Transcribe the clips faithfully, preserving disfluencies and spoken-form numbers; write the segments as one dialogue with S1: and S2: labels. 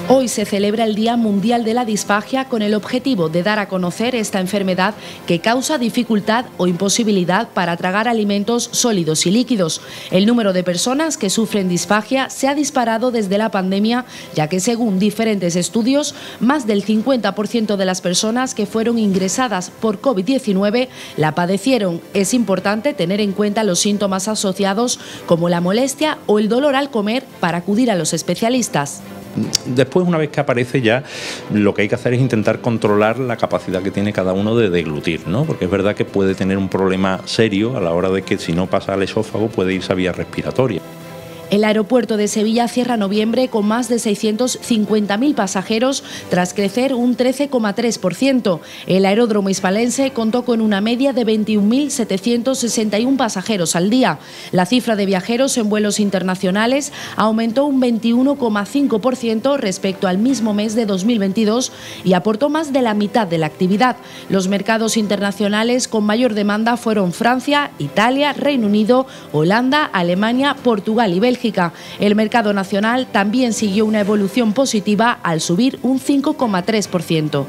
S1: Hoy se celebra el Día Mundial de la Disfagia con el objetivo de dar a conocer esta enfermedad que causa dificultad o imposibilidad para tragar alimentos sólidos y líquidos. El número de personas que sufren disfagia se ha disparado desde la pandemia, ya que según diferentes estudios, más del cincuenta por ciento de las personas que fueron ingresadas por COVID diecinueve la padecieron. Es importante tener en cuenta los síntomas asociados como la molestia o el dolor al comer para acudir a los especialistas.
S2: Después, una vez que aparece, ya lo que hay que hacer es intentar controlar la capacidad que tiene cada uno de deglutir, ¿no? Porque es verdad que puede tener un problema serio a la hora de que, si no pasa al esófago, puede irse a vía respiratoria.
S1: El aeropuerto de Sevilla cierra noviembre con más de seiscientos cincuenta mil pasajeros tras crecer un trece coma tres por ciento. El aeródromo hispalense contó con una media de veintiún mil setecientos sesenta y uno pasajeros al día. La cifra de viajeros en vuelos internacionales aumentó un veintiuno coma cinco por ciento respecto al mismo mes de dos mil veintidós y aportó más de la mitad de la actividad. Los mercados internacionales con mayor demanda fueron Francia, Italia, Reino Unido, Holanda, Alemania, Portugal y Bélgica. El mercado nacional también siguió una evolución positiva al subir un cinco coma tres por ciento.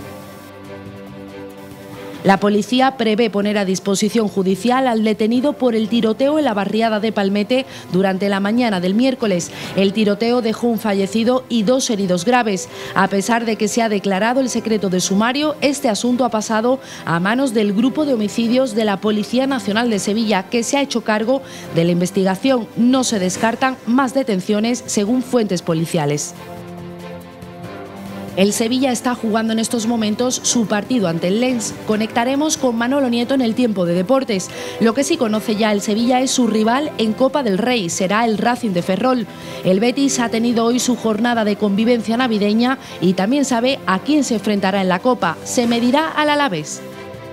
S1: La policía prevé poner a disposición judicial al detenido por el tiroteo en la barriada de Palmete durante la mañana del miércoles. El tiroteo dejó un fallecido y dos heridos graves. A pesar de que se ha declarado el secreto de sumario, este asunto ha pasado a manos del Grupo de Homicidios de la Policía Nacional de Sevilla, que se ha hecho cargo de la investigación. No se descartan más detenciones, según fuentes policiales. El Sevilla está jugando en estos momentos su partido ante el Lens. Conectaremos con Manolo Nieto en el tiempo de deportes. Lo que sí conoce ya el Sevilla es su rival en Copa del Rey, será el Racing de Ferrol. El Betis ha tenido hoy su jornada de convivencia navideña y también sabe a quién se enfrentará en la Copa. Se medirá al Alavés.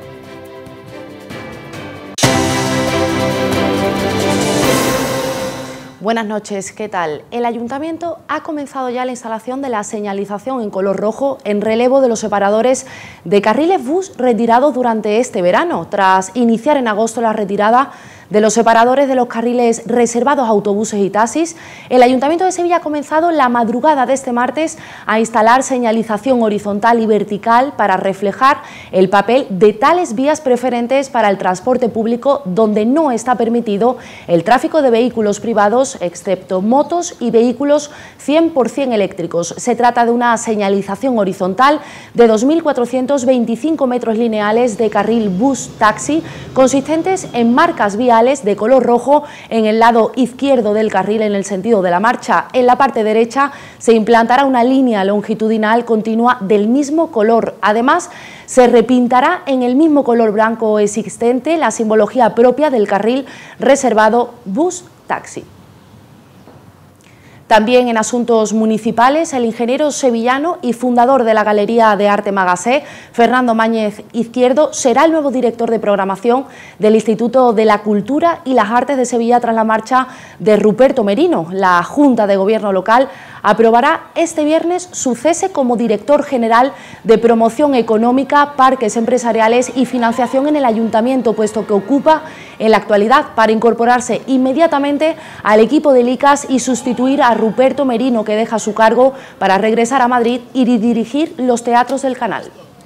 S3: Buenas noches, ¿qué tal? El Ayuntamiento ha comenzado ya la instalación de la señalización en color rojo en relevo de los separadores de carriles bus retirados durante este verano, tras iniciar en agosto la retirada de los separadores de los carriles reservados a autobuses y taxis. El Ayuntamiento de Sevilla ha comenzado la madrugada de este martes a instalar señalización horizontal y vertical para reflejar el papel de tales vías preferentes para el transporte público donde no está permitido el tráfico de vehículos privados, excepto motos y vehículos cien por cien eléctricos. Se trata de una señalización horizontal de dos mil cuatrocientos veinticinco metros lineales de carril bus-taxi, consistentes en marcas viales de color rojo en el lado izquierdo del carril en el sentido de la marcha. En la parte derecha se implantará una línea longitudinal continua del mismo color. Además, se repintará en el mismo color blanco existente la simbología propia del carril reservado bus-taxi. También en asuntos municipales, el ingeniero sevillano y fundador de la Galería de Arte Magasé, Fernando Máñez Izquierdo, será el nuevo director de programación del Instituto de la Cultura y las Artes de Sevilla tras la marcha de Ruperto Merino. La Junta de Gobierno local aprobará este viernes su cese como director general de Promoción Económica, Parques Empresariales y Financiación en el Ayuntamiento, puesto que ocupa en la actualidad, para incorporarse inmediatamente al equipo del I C A S y sustituir a Ruperto Merino, que deja su cargo para regresar a Madrid y dirigir los teatros del canal.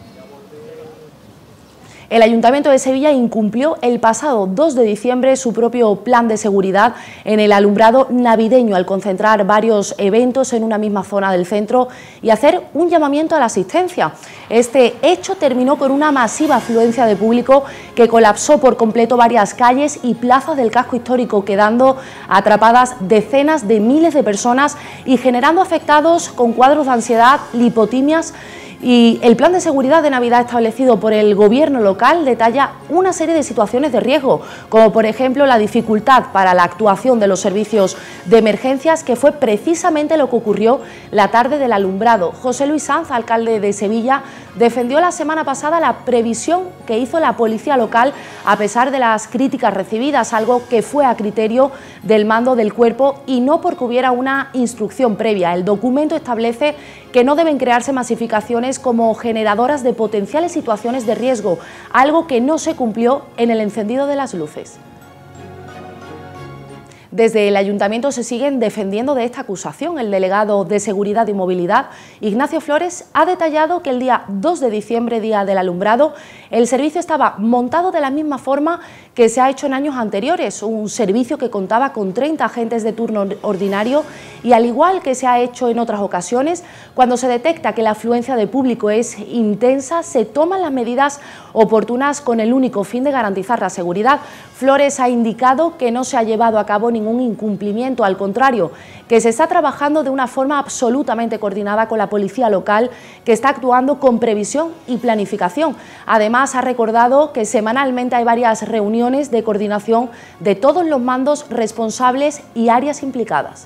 S3: El Ayuntamiento de Sevilla incumplió el pasado dos de diciembre su propio plan de seguridad en el alumbrado navideño al concentrar varios eventos en una misma zona del centro y hacer un llamamiento a la asistencia. Este hecho terminó con una masiva afluencia de público que colapsó por completo varias calles y plazas del casco histórico, quedando atrapadas decenas de miles de personas y generando afectados con cuadros de ansiedad, lipotimias. Y el plan de seguridad de Navidad establecido por el Gobierno local detalla una serie de situaciones de riesgo, como por ejemplo la dificultad para la actuación de los servicios de emergencias, que fue precisamente lo que ocurrió la tarde del alumbrado. José Luis Sanz, alcalde de Sevilla, defendió la semana pasada la previsión que hizo la policía local a pesar de las críticas recibidas, algo que fue a criterio del mando del cuerpo y no porque hubiera una instrucción previa. El documento establece que no deben crearse masificaciones como generadoras de potenciales situaciones de riesgo, algo que no se cumplió en el encendido de las luces. Desde el Ayuntamiento se siguen defendiendo de esta acusación. El delegado de Seguridad y Movilidad, Ignacio Flores, ha detallado que el día dos de diciembre, día del alumbrado, el servicio estaba montado de la misma forma que se ha hecho en años anteriores, un servicio que contaba con treinta agentes de turno ordinario y, al igual que se ha hecho en otras ocasiones, cuando se detecta que la afluencia de público es intensa, se toman las medidas oportunas con el único fin de garantizar la seguridad. Flores ha indicado que no se ha llevado a cabo ningún incumplimiento, al contrario, que se está trabajando de una forma absolutamente coordinada con la policía local, que está actuando con previsión y planificación. Además, ha recordado que semanalmente hay varias reuniones de coordinación de todos los mandos responsables y áreas implicadas.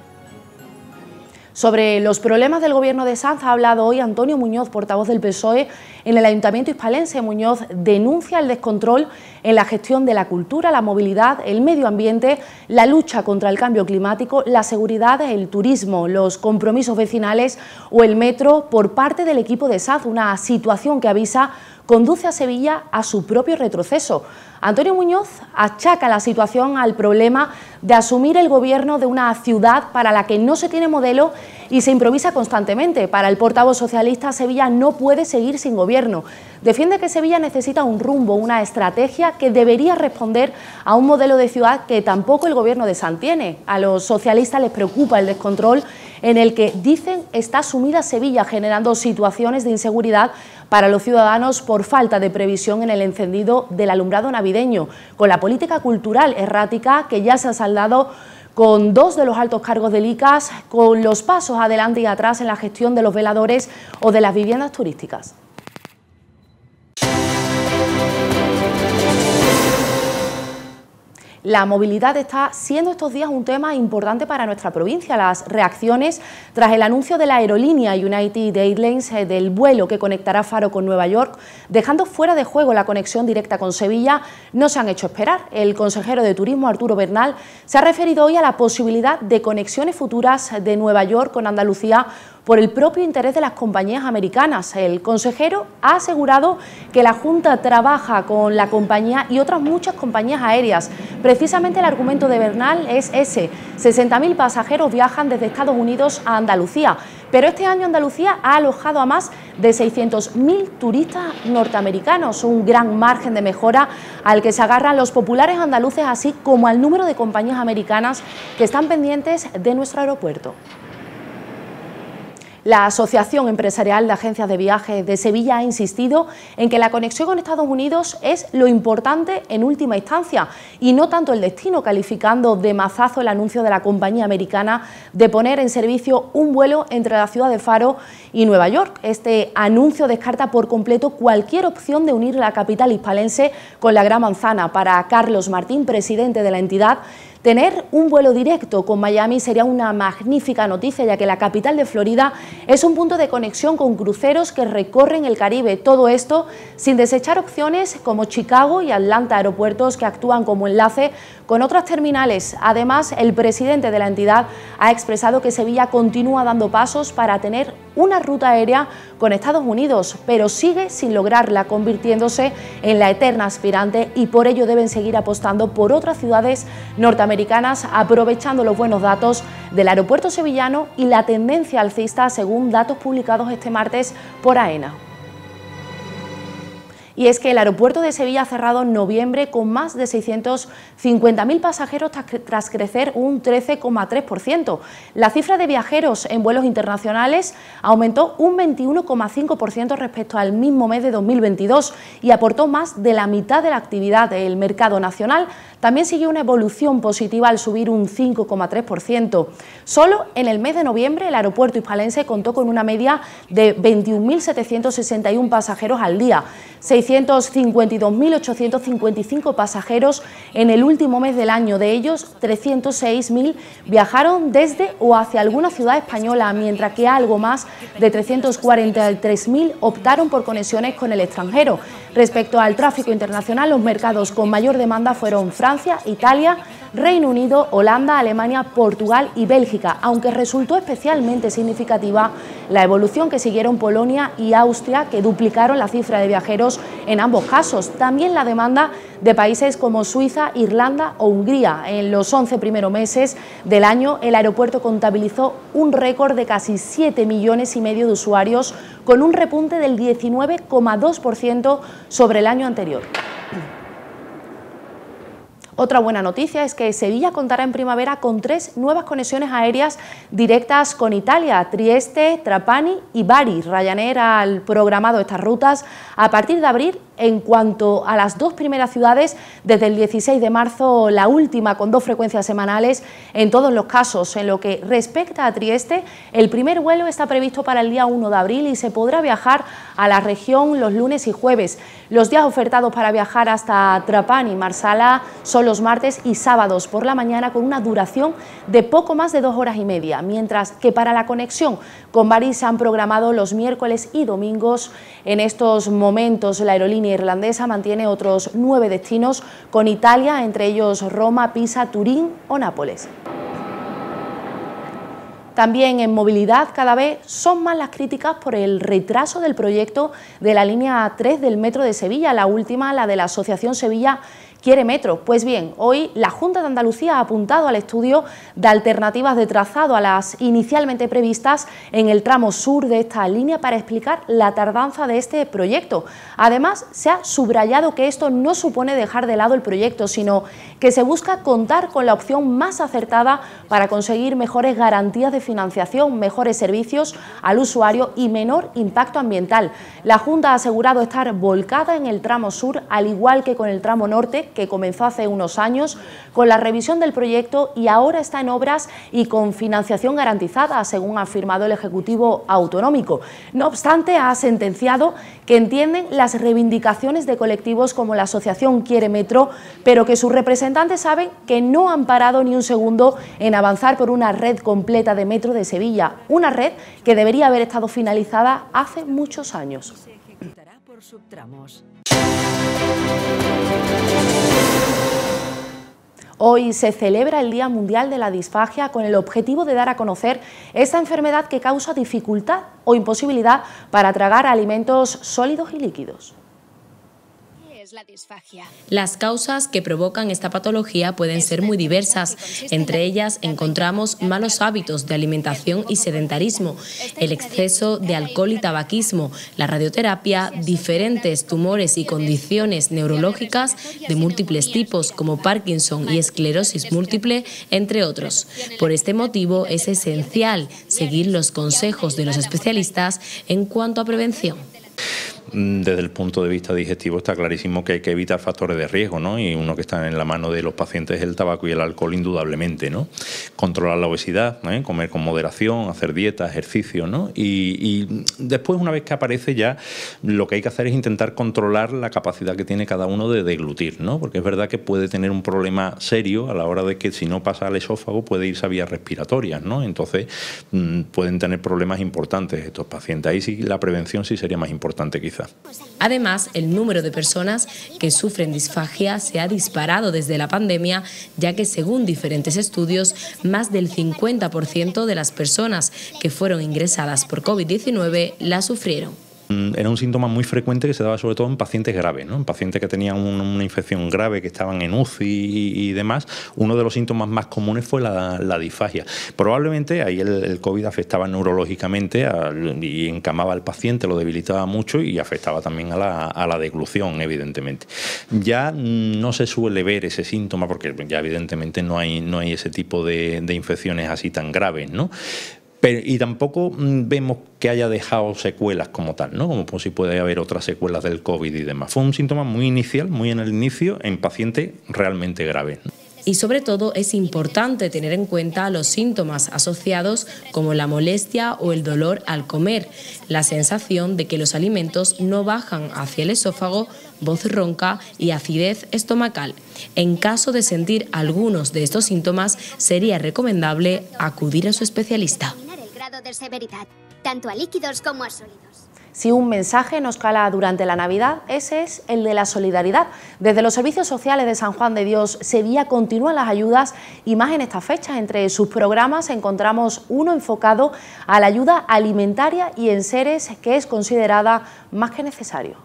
S3: Sobre los problemas del Gobierno de Sanz ha hablado hoy Antonio Muñoz, portavoz del P S O E, en el Ayuntamiento hispalense. Muñoz denuncia el descontrol en la gestión de la cultura, la movilidad, el medio ambiente, la lucha contra el cambio climático, la seguridad, el turismo, los compromisos vecinales o el metro por parte del equipo de Sanz, una situación que avisa conduce a Sevilla a su propio retroceso. Antonio Muñoz achaca la situación al problema de asumir el gobierno de una ciudad para la que no se tiene modelo y se improvisa constantemente. Para el portavoz socialista, Sevilla no puede seguir sin gobierno. Defiende que Sevilla necesita un rumbo, una estrategia que debería responder a un modelo de ciudad que tampoco el gobierno de Sanz tiene. A los socialistas les preocupa el descontrol en el que dicen está sumida Sevilla, generando situaciones de inseguridad para los ciudadanos por falta de previsión en el encendido del alumbrado navideño, con la política cultural errática que ya se ha saldado con dos de los altos cargos del I C A S, con los pasos adelante y atrás en la gestión de los veladores o de las viviendas turísticas. La movilidad está siendo estos días un tema importante para nuestra provincia. Las reacciones tras el anuncio de la aerolínea United Airlines del vuelo que conectará Faro con Nueva York, dejando fuera de juego la conexión directa con Sevilla, no se han hecho esperar. El consejero de Turismo, Arturo Bernal, se ha referido hoy a la posibilidad de conexiones futuras de Nueva York con Andalucía por el propio interés de las compañías americanas. El consejero ha asegurado que la Junta trabaja con la compañía y otras muchas compañías aéreas. Precisamente el argumento de Bernal es ese: sesenta mil pasajeros viajan desde Estados Unidos a Andalucía, pero este año Andalucía ha alojado a más de seiscientos mil turistas norteamericanos, un gran margen de mejora al que se agarran los populares andaluces, así como al número de compañías americanas que están pendientes de nuestro aeropuerto. La Asociación Empresarial de Agencias de Viajes de Sevilla ha insistido en que la conexión con Estados Unidos es lo importante en última instancia y no tanto el destino, calificando de mazazo el anuncio de la compañía americana de poner en servicio un vuelo entre la ciudad de Faro y Nueva York. Este anuncio descarta por completo cualquier opción de unir la capital hispalense con la Gran Manzana. Para Carlos Martín, presidente de la entidad, tener un vuelo directo con Miami sería una magnífica noticia, ya que la capital de Florida es un punto de conexión con cruceros que recorren el Caribe. Todo esto sin desechar opciones como Chicago y Atlanta, aeropuertos que actúan como enlace con otras terminales. Además, el presidente de la entidad ha expresado que Sevilla continúa dando pasos para tener una ruta aérea con Estados Unidos, pero sigue sin lograrla, convirtiéndose en la eterna aspirante, y por ello deben seguir apostando por otras ciudades norteamericanas, aprovechando los buenos datos del aeropuerto sevillano y la tendencia alcista según datos publicados este martes por AENA. Y es que el aeropuerto de Sevilla ha cerrado en noviembre con más de seiscientos cincuenta mil pasajeros tras crecer un trece coma tres por ciento. La cifra de viajeros en vuelos internacionales aumentó un veintiuno coma cinco por ciento respecto al mismo mes de dos mil veintidós y aportó más de la mitad de la actividad del mercado nacional. También siguió una evolución positiva al subir un cinco coma tres por ciento. Solo en el mes de noviembre el aeropuerto hispalense contó con una media de veintiún mil setecientos sesenta y uno pasajeros al día, seiscientos cincuenta y dos mil ochocientos cincuenta y cinco pasajeros en el último mes del año. De ellos, trescientos seis mil viajaron desde o hacia alguna ciudad española, mientras que algo más de trescientos cuarenta y tres mil optaron por conexiones con el extranjero. Respecto al tráfico internacional, los mercados con mayor demanda fueron Francia, Italia, Reino Unido, Holanda, Alemania, Portugal y Bélgica, aunque resultó especialmente significativa la evolución que siguieron Polonia y Austria, que duplicaron la cifra de viajeros en ambos casos. También la demanda de países como Suiza, Irlanda o Hungría. En los once primeros meses del año, el aeropuerto contabilizó un récord de casi siete millones y medio de usuarios, con un repunte del diecinueve coma dos por ciento sobre el año anterior. Otra buena noticia es que Sevilla contará en primavera con tres nuevas conexiones aéreas directas con Italia: Trieste, Trapani y Bari. Ryanair ha programado estas rutas a partir de abril. En cuanto a las dos primeras ciudades, desde el dieciséis de marzo, la última con dos frecuencias semanales en todos los casos. En lo que respecta a Trieste, el primer vuelo está previsto para el día uno de abril y se podrá viajar a la región los lunes y jueves. Los días ofertados para viajar hasta Trapani y Marsala son los martes y sábados por la mañana, con una duración de poco más de dos horas y media, mientras que para la conexión con Bari se han programado los miércoles y domingos. En estos momentos, la aerolínea irlandesa mantiene otros nueve destinos con Italia, entre ellos Roma, Pisa, Turín o Nápoles. También en movilidad, cada vez son más las críticas por el retraso del proyecto de la línea tres del Metro de Sevilla, la última, la de la Asociación Sevilla Quiere Metro. Pues bien, hoy la Junta de Andalucía ha apuntado al estudio de alternativas de trazado a las inicialmente previstas en el tramo sur de esta línea para explicar la tardanza de este proyecto. Además, se ha subrayado que esto no supone dejar de lado el proyecto, sino que se busca contar con la opción más acertada para conseguir mejores garantías de financiación, mejores servicios al usuario y menor impacto ambiental. La Junta ha asegurado estar volcada en el tramo sur, al igual que con el tramo norte, que comenzó hace unos años con la revisión del proyecto y ahora está en obras y con financiación garantizada, según ha afirmado el Ejecutivo Autonómico. No obstante, ha sentenciado que entienden las reivindicaciones de colectivos como la Asociación Quiere Metro, pero que sus representantes saben que no han parado ni un segundo en avanzar por una red completa de metro de Sevilla, una red que debería haber estado finalizada hace muchos años.
S4: Se ejecutará por subtramos.
S3: Hoy se celebra el Día Mundial de la Disfagia con el objetivo de dar a conocer esta enfermedad que causa dificultad o imposibilidad para tragar alimentos sólidos y líquidos.
S5: La disfagia.
S6: Las causas que provocan esta patología pueden ser muy diversas. Entre ellas encontramos malos hábitos de alimentación y sedentarismo, el exceso de alcohol y tabaquismo, la radioterapia, diferentes tumores y condiciones neurológicas de múltiples tipos como Parkinson y esclerosis múltiple, entre otros. Por este motivo es esencial seguir los consejos de los especialistas en cuanto a prevención.
S2: Desde el punto de vista digestivo está clarísimo que hay que evitar factores de riesgo, ¿no? Y uno que está en la mano de los pacientes es el tabaco y el alcohol, indudablemente, ¿no? Controlar la obesidad, ¿eh? Comer con moderación, hacer dieta, ejercicio, ¿no? Y, y después, una vez que aparece ya, lo que hay que hacer es intentar controlar la capacidad que tiene cada uno de deglutir, ¿no? Porque es verdad que puede tener un problema serio a la hora de que, si no pasa al esófago, puede irse a vías respiratorias, ¿no? Entonces mmm, pueden tener problemas importantes estos pacientes. Ahí sí la prevención sí sería más importante, quizás.
S6: Además, el número de personas que sufren disfagia se ha disparado desde la pandemia, ya que según diferentes estudios, más del cincuenta por ciento de las personas que fueron ingresadas por COVID diecinueve la sufrieron.
S2: Era un síntoma muy frecuente que se daba sobre todo en pacientes graves, ¿no? En pacientes que tenían un, una infección grave, que estaban en U C I y, y demás. Uno de los síntomas más comunes fue la, la disfagia. Probablemente ahí el, el COVID afectaba neurológicamente a, y encamaba al paciente, lo debilitaba mucho y afectaba también a la, a la deglución, evidentemente. Ya no se suele ver ese síntoma porque ya evidentemente no hay, no hay ese tipo de, de infecciones así tan graves, ¿no? Pero, y tampoco vemos que haya dejado secuelas como tal, ¿no? Como si puede haber otras secuelas del COVID y demás. Fue un síntoma muy inicial, muy en el inicio, en pacientes realmente graves, ¿no?
S6: Y sobre todo es importante tener en cuenta los síntomas asociados como la molestia o el dolor al comer, la sensación de que los alimentos no bajan hacia el esófago, voz ronca y acidez estomacal. En caso de sentir algunos de estos síntomas, sería recomendable acudir a su especialista.
S5: El grado de severidad, tanto a líquidos como a sólidos.
S3: Si un mensaje nos cala durante la Navidad, ese es el de la solidaridad. Desde los servicios sociales de San Juan de Dios, Sevilla continúan las ayudas y más en estas fechas. Entre sus programas encontramos uno enfocado a la ayuda alimentaria y en seres, que es considerada más que necesario.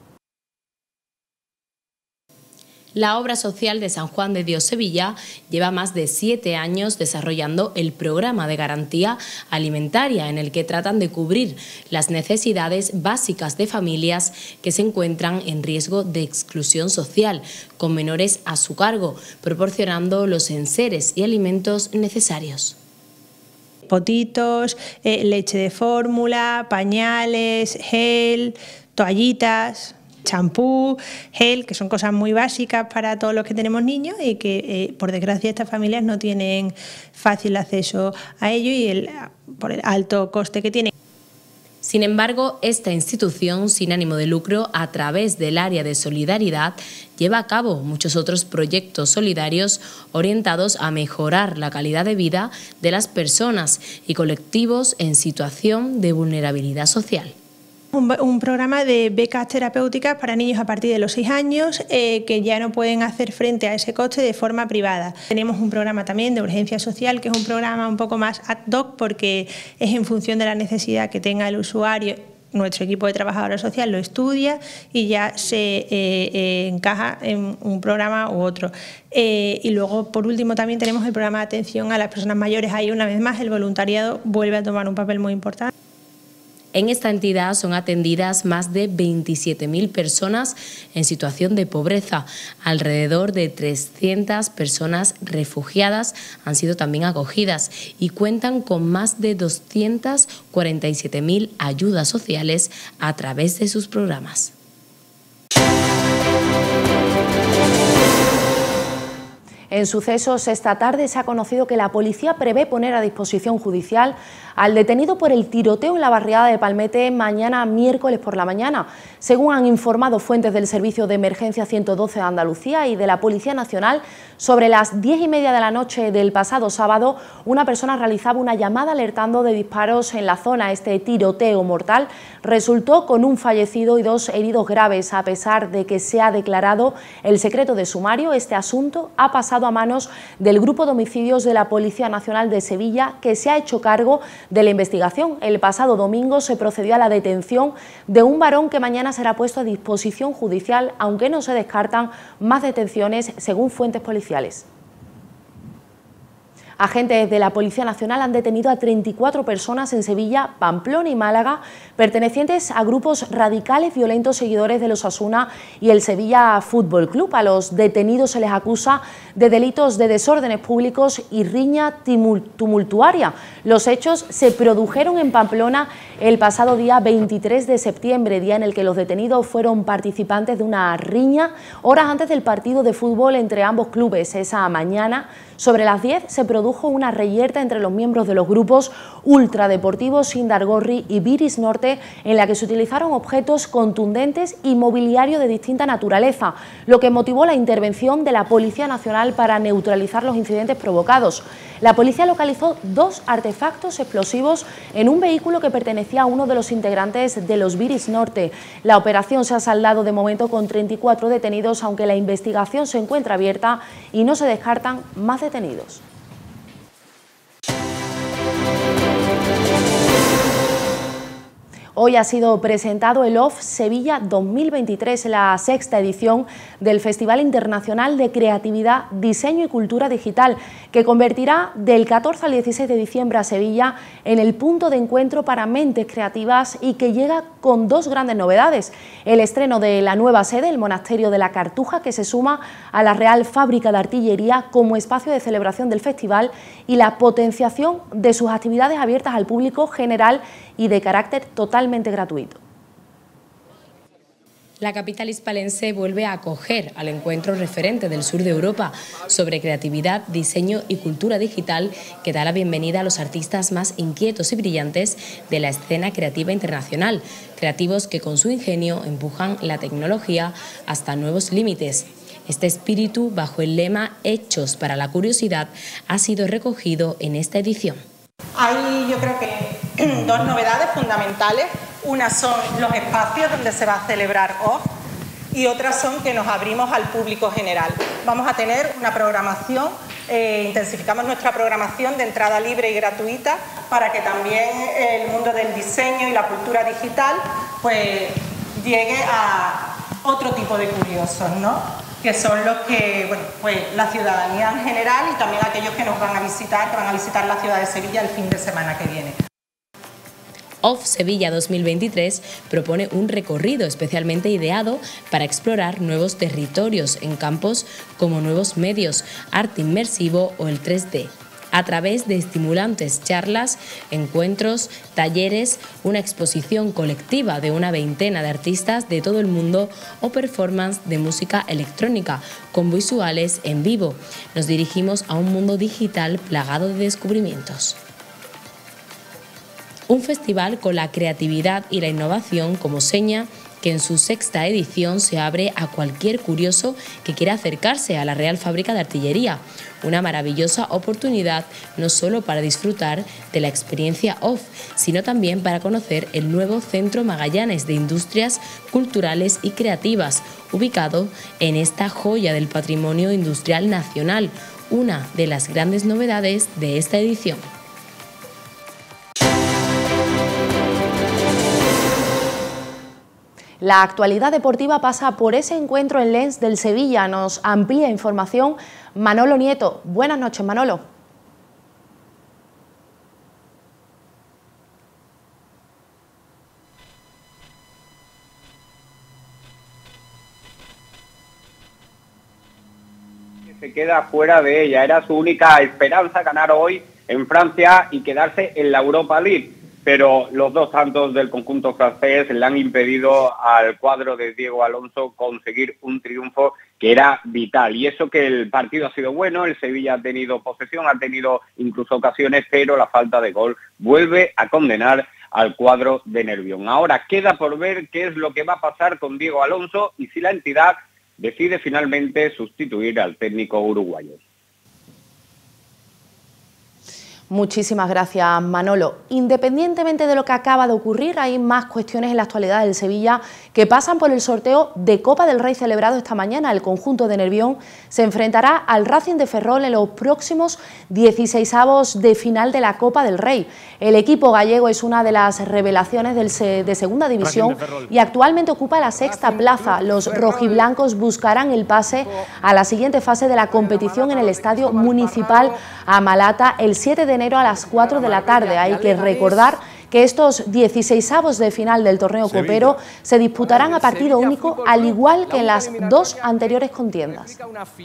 S6: La obra social de San Juan de Dios Sevilla lleva más de siete años desarrollando el programa de garantía alimentaria, en el que tratan de cubrir las necesidades básicas de familias que se encuentran en riesgo de exclusión social, con menores a su cargo, proporcionando los enseres y alimentos necesarios.
S7: Potitos, eh, leche de fórmula, pañales, gel, toallitas, champú, gel, que son cosas muy básicas para todos los que tenemos niños y que, eh, por desgracia, estas familias no tienen fácil acceso a ello y el, por el alto coste que tienen.
S6: Sin embargo, esta institución sin ánimo de lucro, a través del área de solidaridad, lleva a cabo muchos otros proyectos solidarios orientados a mejorar la calidad de vida de las personas y colectivos en situación de vulnerabilidad social.
S7: Un, un programa de becas terapéuticas para niños a partir de los seis años eh, que ya no pueden hacer frente a ese coste de forma privada. Tenemos un programa también de urgencia social, que es un programa un poco más ad hoc porque es en función de la necesidad que tenga el usuario. Nuestro equipo de trabajadora social lo estudia y ya se eh, eh, encaja en un programa u otro. Eh, y luego, por último, también tenemos el programa de atención a las personas mayores. Ahí, una vez más, el voluntariado vuelve a tomar un papel muy importante.
S6: En esta entidad son atendidas más de veintisiete mil personas en situación de pobreza. Alrededor de trescientas personas refugiadas han sido también acogidas y cuentan con más de doscientas cuarenta y siete mil ayudas sociales a través de sus programas.
S3: En sucesos, esta tarde se ha conocido que la policía prevé poner a disposición judicial al detenido por el tiroteo en la barriada de Palmete mañana miércoles por la mañana. Según han informado fuentes del Servicio de Emergencia ciento doce de Andalucía y de la Policía Nacional, sobre las diez y media de la noche del pasado sábado, una persona realizaba una llamada alertando de disparos en la zona. Este tiroteo mortal resultó con un fallecido y dos heridos graves. A pesar de que se ha declarado el secreto de sumario, este asunto ha pasado a manos del Grupo de Homicidios de la Policía Nacional de Sevilla, que se ha hecho cargo de la investigación. El pasado domingo se procedió a la detención de un varón que mañana será puesto a disposición judicial, aunque no se descartan más detenciones según fuentes policiales. Agentes de la Policía Nacional han detenido a treinta y cuatro personas en Sevilla, Pamplona y Málaga, pertenecientes a grupos radicales violentos seguidores de los Osasuna y el Sevilla Fútbol Club. A los detenidos se les acusa de delitos de desórdenes públicos y riña tumultuaria. Los hechos se produjeron en Pamplona el pasado día veintitrés de septiembre, día en el que los detenidos fueron participantes de una riña horas antes del partido de fútbol entre ambos clubes. Esa mañana, sobre las diez, se produjo una reyerta entre los miembros de los grupos ultradeportivos Indargorri y Viris Norte, en la que se utilizaron objetos contundentes y mobiliario de distinta naturaleza, lo que motivó la intervención de la Policía Nacional para neutralizar los incidentes provocados. La policía localizó dos artefactos explosivos en un vehículo que pertenecía a uno de los integrantes de los Viris Norte. La operación se ha saldado de momento con treinta y cuatro detenidos, aunque la investigación se encuentra abierta y no se descartan más detenidos. Hoy ha sido presentado el O F Sevilla dos mil veintitrés, la sexta edición del Festival Internacional de Creatividad, Diseño y Cultura Digital, que convertirá del catorce al dieciséis de diciembre a Sevilla en el punto de encuentro para mentes creativas y que llega con dos grandes novedades: el estreno de la nueva sede, el Monasterio de la Cartuja, que se suma a la Real Fábrica de Artillería como espacio de celebración del festival, y la potenciación de sus actividades abiertas al público general y de carácter totalmente gratuito.
S6: La capital hispalense vuelve a acoger al encuentro referente del sur de Europa sobre creatividad, diseño y cultura digital, que da la bienvenida a los artistas más inquietos y brillantes de la escena creativa internacional, creativos que con su ingenio empujan la tecnología hasta nuevos límites. Este espíritu, bajo el lema Hechos para la curiosidad, ha sido recogido en esta edición.
S8: Hay, yo creo que, dos novedades fundamentales Unas son los espacios donde se va a celebrar O F y otras son que nos abrimos al público general. Vamos a tener una programación, eh, intensificamos nuestra programación de entrada libre y gratuita para que también el mundo del diseño y la cultura digital pues llegue a otro tipo de curiosos, ¿no? Que son los que, bueno, pues la ciudadanía en general y también aquellos que nos van a visitar, que van a visitar la ciudad de Sevilla el fin de semana que viene.
S6: O F Sevilla dos mil veintitrés propone un recorrido especialmente ideado para explorar nuevos territorios en campos como nuevos medios, arte inmersivo o el tres D, a través de estimulantes charlas, encuentros, talleres, una exposición colectiva de una veintena de artistas de todo el mundo o performance de música electrónica con visuales en vivo. Nos dirigimos a un mundo digital plagado de descubrimientos. Un festival con la creatividad y la innovación como seña, que en su sexta edición se abre a cualquier curioso que quiera acercarse a la Real Fábrica de Artillería. Una maravillosa oportunidad no solo para disfrutar de la experiencia O F, sino también para conocer el nuevo Centro Magallanes de Industrias Culturales y Creativas, ubicado en esta joya del patrimonio industrial nacional, una de las grandes novedades de esta edición.
S3: La actualidad deportiva pasa por ese encuentro en Lens del Sevilla. Nos amplía información Manolo Nieto. Buenas noches, Manolo.
S9: Se queda fuera de ella. Era su única esperanza ganar hoy en Francia y quedarse en la Europa League. Pero los dos tantos del conjunto francés le han impedido al cuadro de Diego Alonso conseguir un triunfo que era vital. Y eso que el partido ha sido bueno, el Sevilla ha tenido posesión, ha tenido incluso ocasiones, pero la falta de gol vuelve a condenar al cuadro de Nervión. Ahora queda por ver qué es lo que va a pasar con Diego Alonso y si la entidad decide finalmente sustituir al técnico uruguayo.
S3: Muchísimas gracias, Manolo. Independientemente de lo que acaba de ocurrir, hay más cuestiones en la actualidad del Sevilla que pasan por el sorteo de Copa del Rey celebrado esta mañana. El conjunto de Nervión se enfrentará al Racing de Ferrol en los próximos dieciseisavos de final de la Copa del Rey. El equipo gallego es una de las revelaciones del se de segunda división y actualmente ocupa la sexta plaza. Los rojiblancos buscarán el pase a la siguiente fase de la competición en el Estadio Municipal Amalata el siete de enero a las cuatro de la tarde. Hay que recordar que estos dieciseisavos de final del torneo copero se disputarán a partido único, al igual que en las dos anteriores contiendas.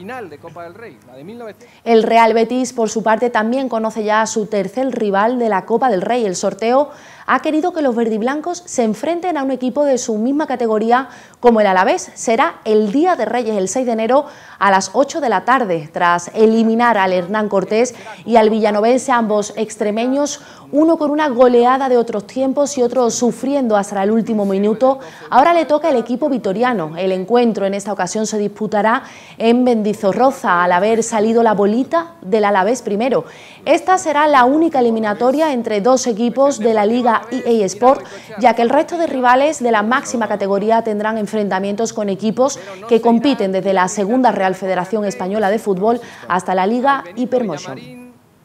S3: El Real Betis, por su parte, también conoce ya a su tercer rival de la Copa del Rey. El sorteo ha querido que los verdiblancos se enfrenten a un equipo de su misma categoría como el Alavés. Será el Día de Reyes, el seis de enero a las ocho de la tarde, tras eliminar al Hernán Cortés y al villanovense, ambos extremeños, uno con una goleada de otros tiempos y otro sufriendo hasta el último minuto. Ahora le toca el equipo vitoriano. El encuentro en esta ocasión se disputará en Mendizorroza, al haber salido la bolita del Alavés primero. Esta será la única eliminatoria entre dos equipos de la Liga E A Sport, ya que el resto de rivales de la máxima categoría tendrán enfrentamientos con equipos que compiten desde la Segunda Real Federación Española de Fútbol hasta la Liga Hypermotion.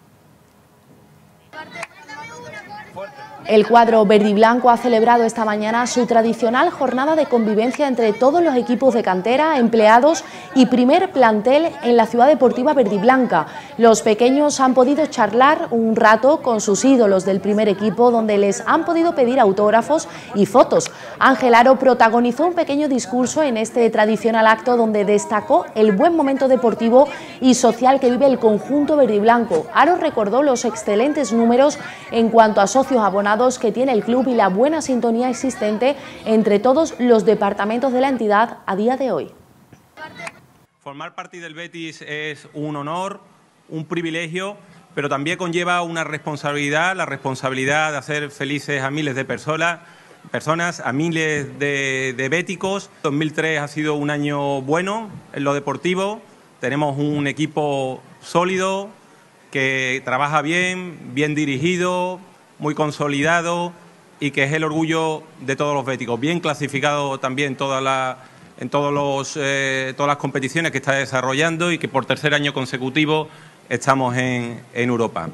S3: El cuadro verdiblanco ha celebrado esta mañana su tradicional jornada de convivencia entre todos los equipos de cantera, empleados y primer plantel en la ciudad deportiva verdiblanca. Los pequeños han podido charlar un rato con sus ídolos del primer equipo, donde les han podido pedir autógrafos y fotos. Ángel Aro protagonizó un pequeño discurso en este tradicional acto donde destacó el buen momento deportivo y social que vive el conjunto verdiblanco. Aro recordó los excelentes números en cuanto a socios abonados que tiene el club y la buena sintonía existente entre todos los departamentos de la entidad a día de hoy.
S10: Formar parte del Betis es un honor, un privilegio, pero también conlleva una responsabilidad, la responsabilidad de hacer felices a miles de personas, personas a miles de, de béticos. dos mil tres ha sido un año bueno en lo deportivo, tenemos un equipo sólido que trabaja bien, bien dirigido, muy consolidado y que es el orgullo de todos los béticos. Bien clasificado también toda la, en todos los, eh, todas las competiciones que está desarrollando y que por tercer año consecutivo estamos en, en Europa.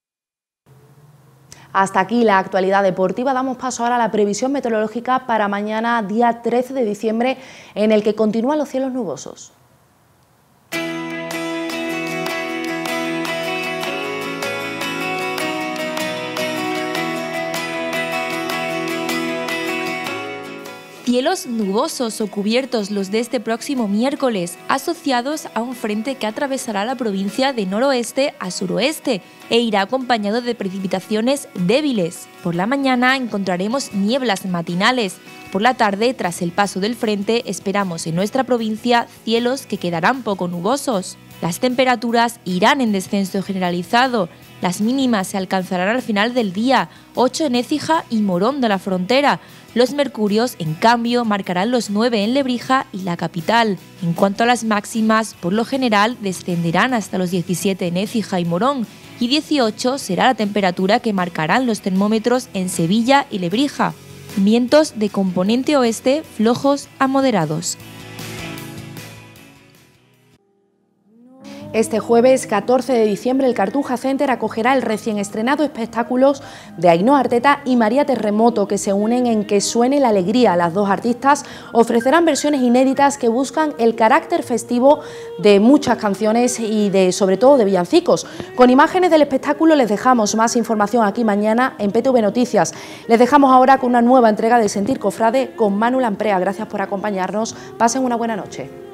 S3: Hasta aquí la actualidad deportiva. Damos paso ahora a la previsión meteorológica para mañana, día trece de diciembre, en el que continúan los cielos nubosos.
S11: Cielos nubosos o cubiertos los de este próximo miércoles, asociados a un frente que atravesará la provincia de noroeste a suroeste e irá acompañado de precipitaciones débiles. Por la mañana encontraremos nieblas matinales. Por la tarde, tras el paso del frente, esperamos en nuestra provincia cielos que quedarán poco nubosos. Las temperaturas irán en descenso generalizado. Las mínimas se alcanzarán al final del día, ocho en Écija y Morón de la Frontera. Los mercurios, en cambio, marcarán los nueve en Lebrija y la capital. En cuanto a las máximas, por lo general descenderán hasta los diecisiete en Écija y Morón, y dieciocho será la temperatura que marcarán los termómetros en Sevilla y Lebrija. Vientos de componente oeste flojos a moderados.
S3: Este jueves catorce de diciembre el Cartuja Center acogerá el recién estrenado espectáculos de Ainhoa Arteta y María Terremoto, que se unen en Que suene la alegría. Las dos artistas ofrecerán versiones inéditas que buscan el carácter festivo de muchas canciones y de sobre todo de villancicos. Con imágenes del espectáculo les dejamos más información aquí mañana en P T V Noticias. Les dejamos ahora con una nueva entrega de Sentir Cofrade con Manu Lamprea. Gracias por acompañarnos. Pasen una buena noche.